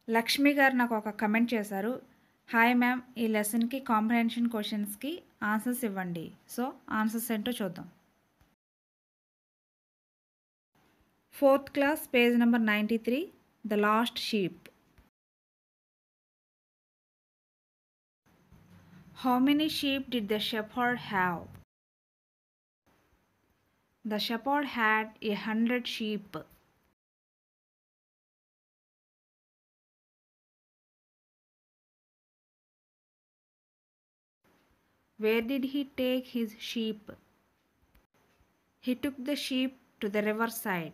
లక్ష్మి గారు నాకు ఒక కమెంట్ చేశారు. హాయ్ మ్యామ్, ఈ లెసన్కి కాంప్రహెన్షన్ క్వశ్చన్స్కి ఆన్సర్స్ ఇవ్వండి. సో ఆన్సర్స్ ఏంటో చూద్దాం. 4th class page number 93, the last sheep. How many sheep did the shepherd have? The shepherd had 100 sheep. Where did he take his sheep? He took the sheep to the riverside.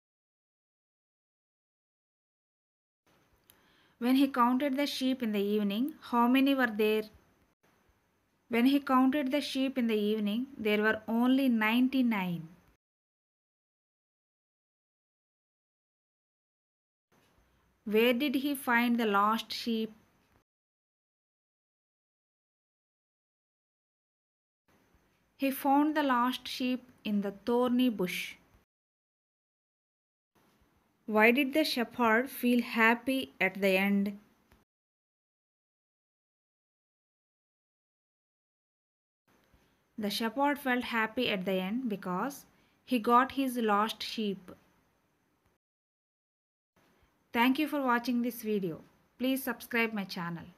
When he counted the sheep in the evening, how many were there? When he counted the sheep in the evening, there were only 99. Where did he find the lost sheep? He found the lost sheep in the thorny bush. Why did the shepherd feel happy at the end? The shepherd felt happy at the end because he got his lost sheep. Thank you for watching this video. Please subscribe my channel.